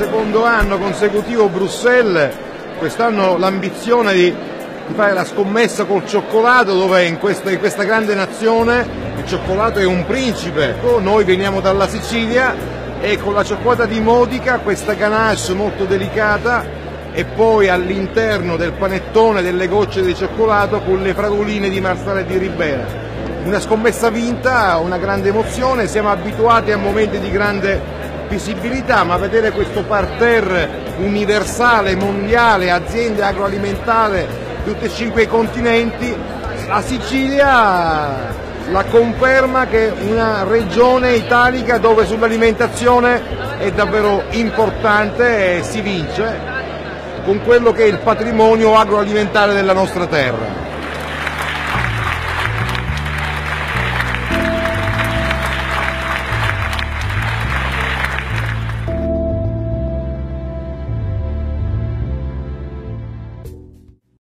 secondo anno consecutivo Bruxelles, quest'anno l'ambizione di fare la scommessa col cioccolato, dove in questa grande nazione il cioccolato è un principe. Noi veniamo dalla Sicilia e con la cioccolata di Modica, questa ganache molto delicata, e poi all'interno del panettone delle gocce di cioccolato con le fragoline di Marsala e di Ribera. Una scommessa vinta, una grande emozione, siamo abituati a momenti di grande visibilità, ma vedere questo parterre universale, mondiale, aziende agroalimentari di tutti e 5 i continenti, la Sicilia la conferma che è una regione italica dove sull'alimentazione è davvero importante e si vince con quello che è il patrimonio agroalimentare della nostra terra.